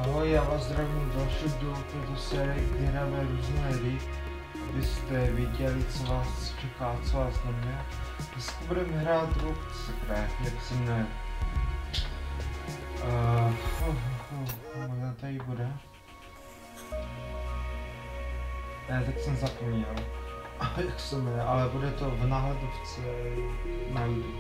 Ahoj, já vás zdravím další do této série, kde hráme různé hry, abyste věděli, co vás čeká, co vás nemě. Dneska budeme hrát sakra, jak se jmenuje. Možná tady bude. Ne, tak jsem zapomněl, jak se jmenuje, ale bude to v náhledovce na YouTube.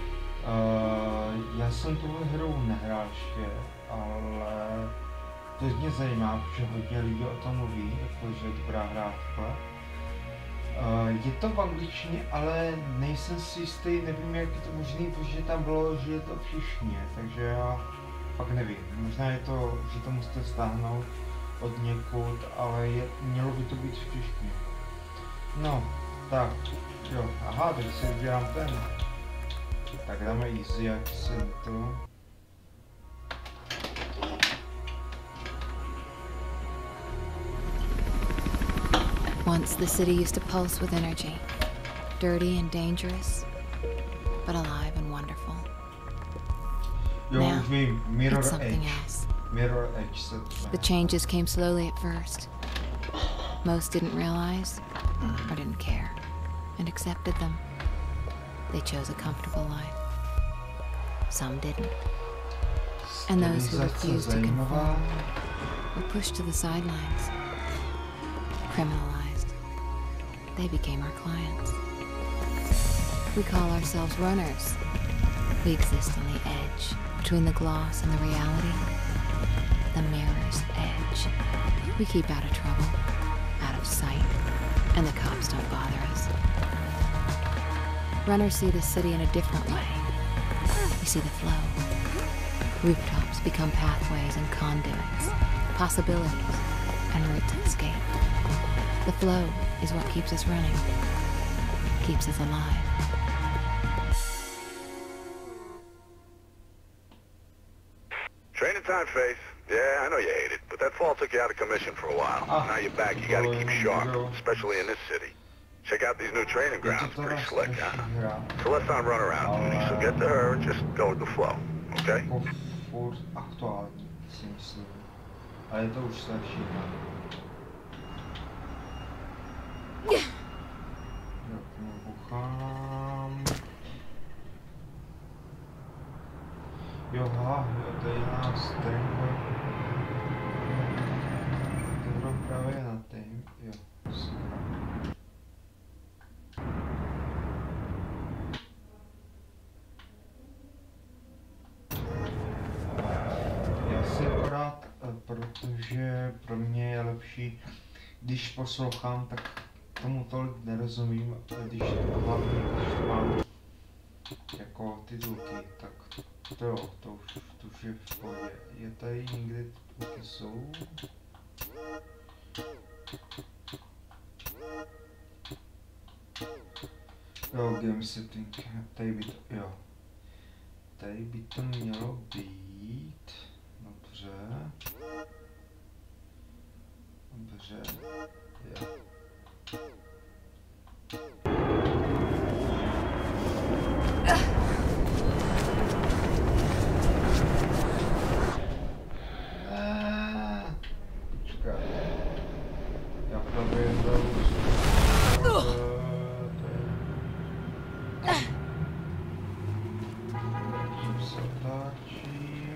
Já jsem tuhle hru nehrál ještě, ale to mě zajímá, protože hodně lidí o tom mluví, jakože je dobrá hra takhle. Je to v angličtině, ale nejsem si jistý, nevím, jak je to možný, protože tam bylo, že je to v češtině, takže já fakt nevím. Možná je to, že to musíte stáhnout od někud, ale mělo by to být v češtině. No, tak, jo, aha, tak si vybírám ten. Tak dáme easy, jak jsem to. Once the city used to pulse with energy, dirty and dangerous, but alive and wonderful. Now, it's something else. Mirror Edge. The changes came slowly at first. Most didn't realize, or didn't care, and accepted them. They chose a comfortable life. Some didn't. And those who refused to conform were pushed to the sidelines, criminalized. They became our clients. We call ourselves runners. We exist on the edge, between the gloss and the reality. The mirror's edge. We keep out of trouble, out of sight, and the cops don't bother us. Runners see the city in a different way. We see the flow. Rooftops become pathways and conduits, possibilities, and routes to escape. The flow is what keeps us running, keeps us alive. Training time, Faith. Yeah, I know you hate it, but that fall took you out of commission for a while. Now you're back, you gotta keep sharp, especially in this city. Check out these new training grounds, pretty slick, huh? Celeste on runaround duty, so get to her and just go with the flow, okay? Furt aktuální, si myslím. Ale je to už starší, ne? Buchám. Jo, to je nás ten. To právě na tým, jo. Já si akorát, protože pro mě je lepší, když poslouchám, tak tomu tolik nerozumím, když to mám jako titulky, tak to jo, to už je v pohodě. Je tady někde titulky jsou? Jo, game setting, tady by to, jo. Tady by to mělo být, dobře. Dobře, jo. Já právě se otáčím.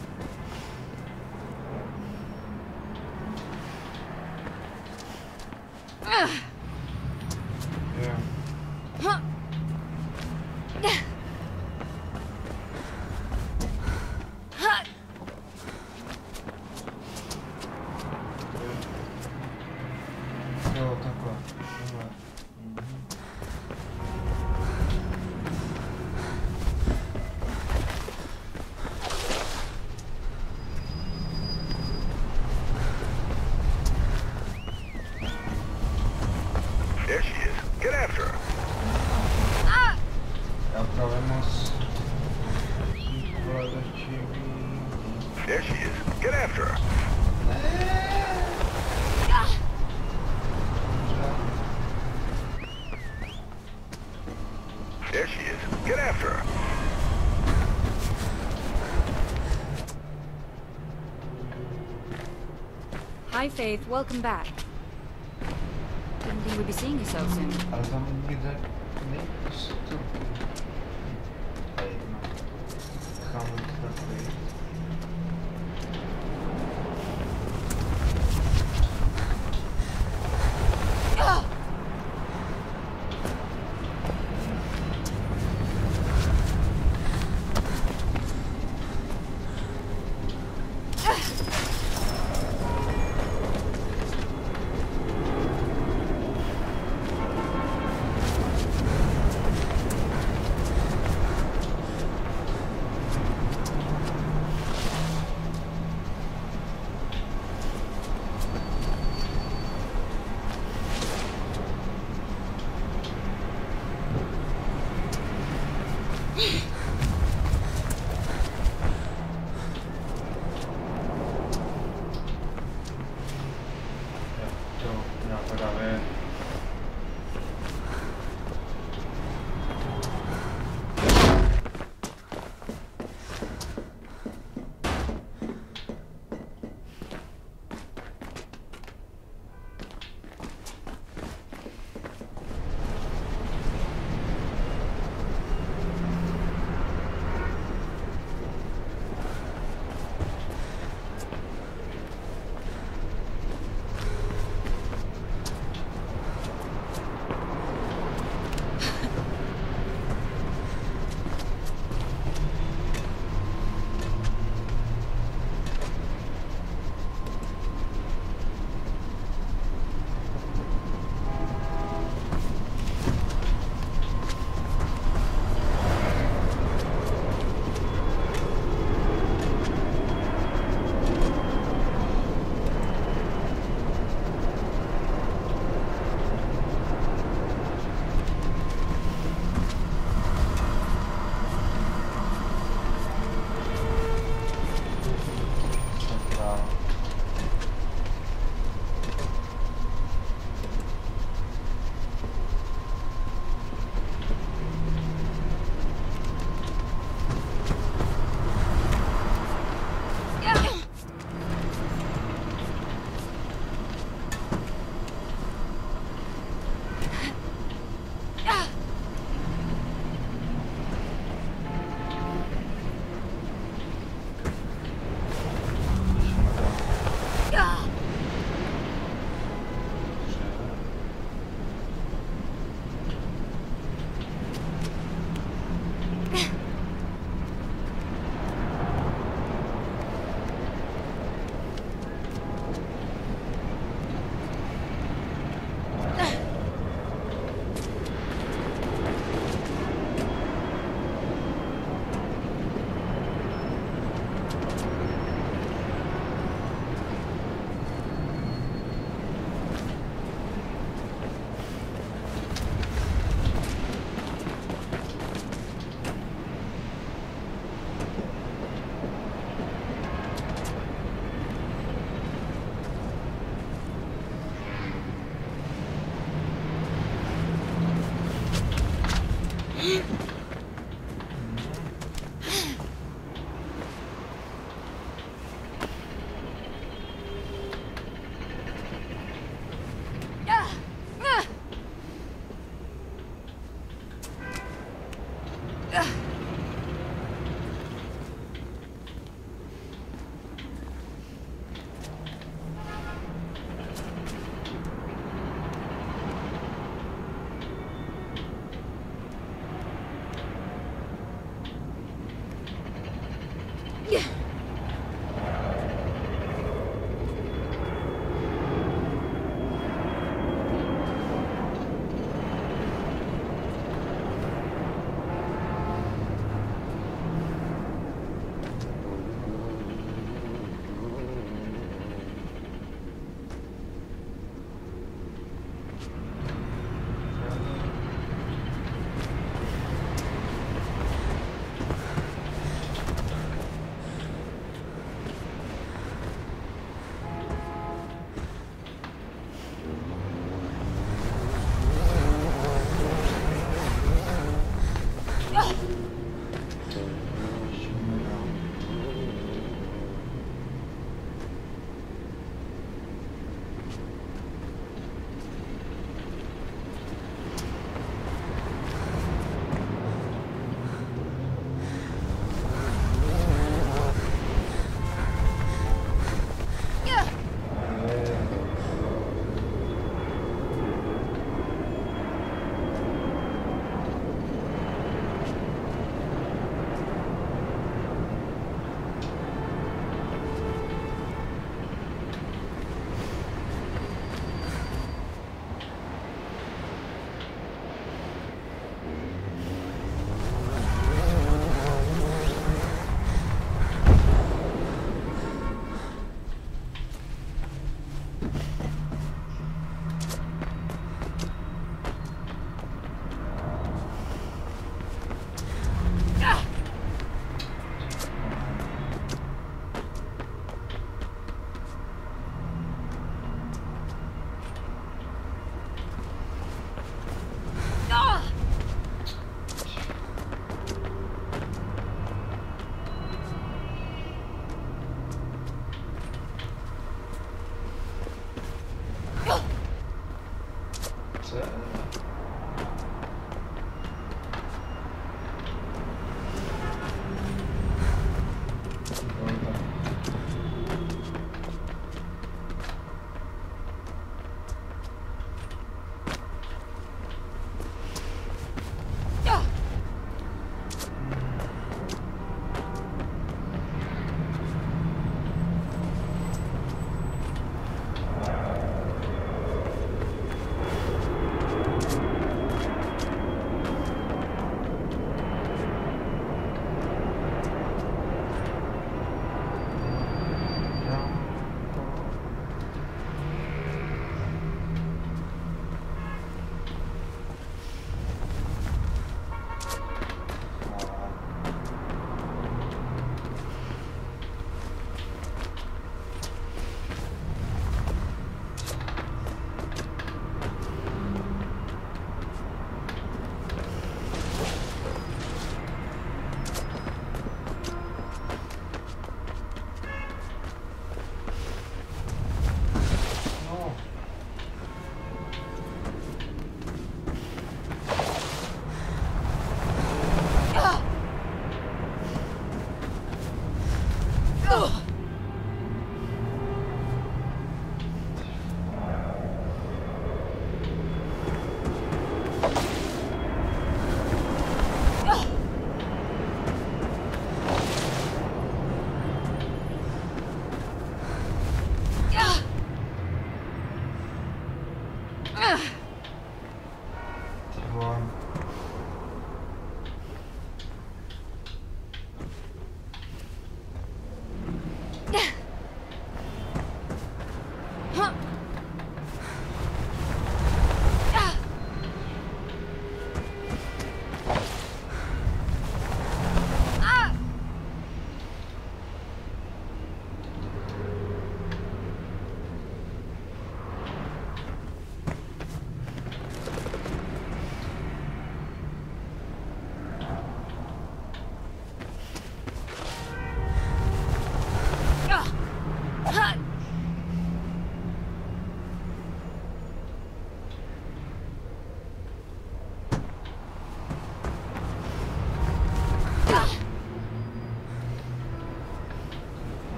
Jo, takhle. There she is. Get after her. Já právě moc... There she is. Get after her. There she is. Get after her. Hi, Faith. Welcome back. Didn't think we'd be seeing you so soon. Ale tam nigdy nejpostupy. Tady no. Cháme to takový.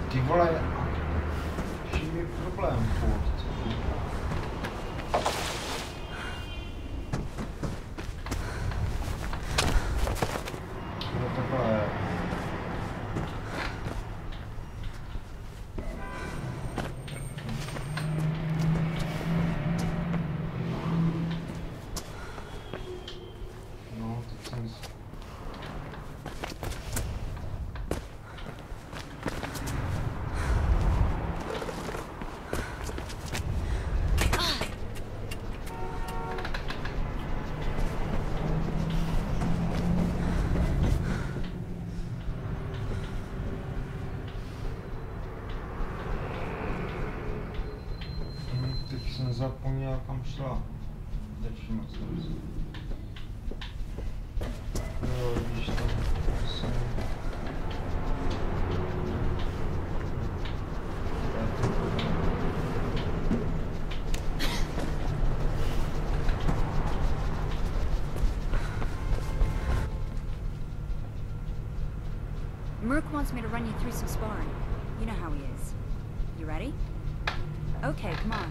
Ty vole, čím je problém furt? No takhle. No, teď jsem zapomněl, kam šla. Teď moc dobře. Jo, vidíš tam jsem... Merc wants me to run you through some sparring. You know how he is. You ready? Okay, come on.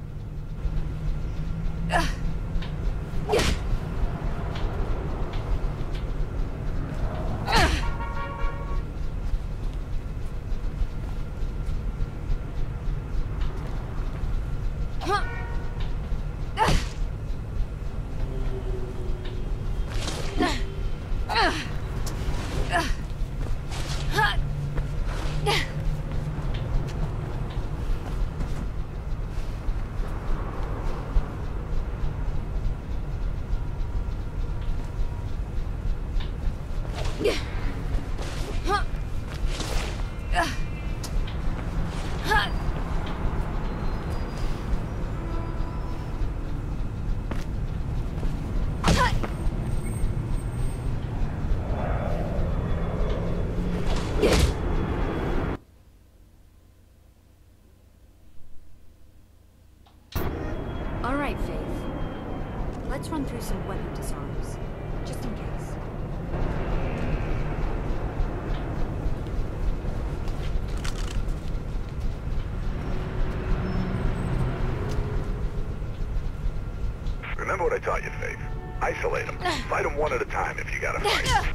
All right, Faith. Let's run through some weapon disarms, just in case. Remember what I taught you, Faith. Isolate them. Fight them one at a time if you gotta fight.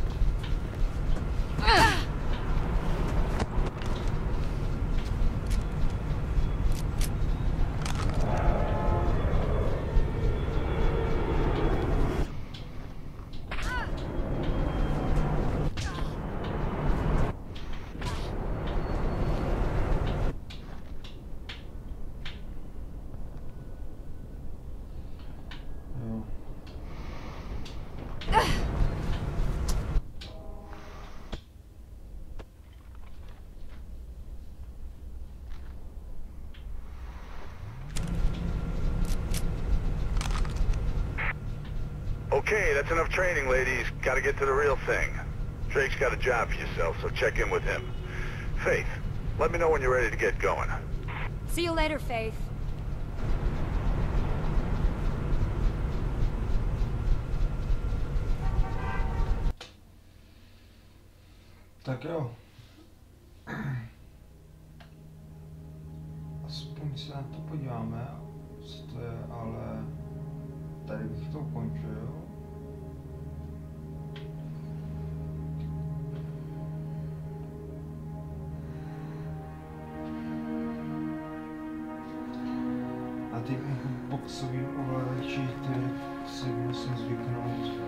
Okay, that's enough training, ladies. Gotta get to the real thing. Drake's got a job for yourself, so check in with him. Faith, let me know when you're ready to get going. See you later, Faith. Tak jo. Aspoň se na to podíváme, co to je, ale tady bych to ukončil. A ty boxový ovladači, ty si musím zvyknout.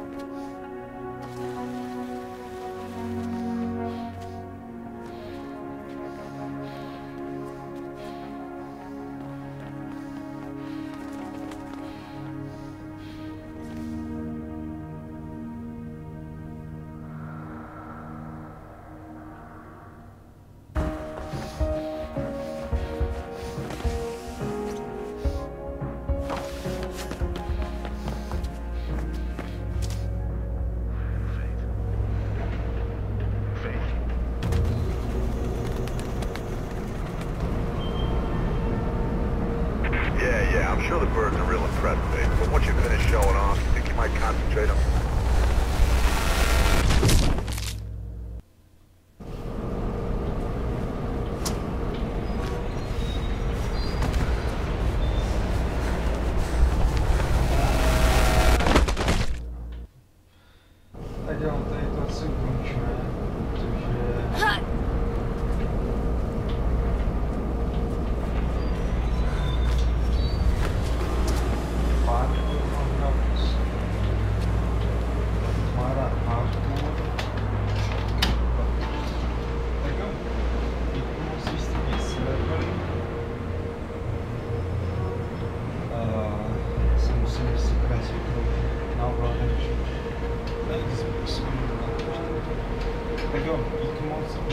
I'm sure the birds are real impressed, Faith, but once you finish showing off, you think you might concentrate on...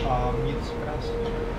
a mějte se krásně.